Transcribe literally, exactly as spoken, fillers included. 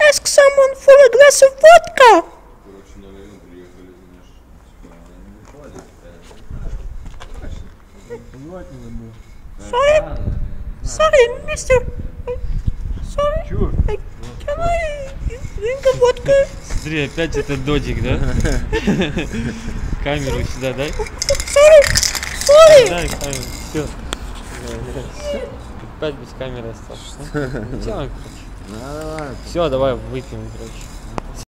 ask someone for a glass of vodka? Sorry, sorry, mister. Sorry. Чего? Can I drink a vodka? Смотри, опять этот додик, да? Камеру сюда дай. Sorry, sorry. Дай камеру. Все. Опять без камеры остался. Ну, делаем, короче. Все, давай выпьем, короче.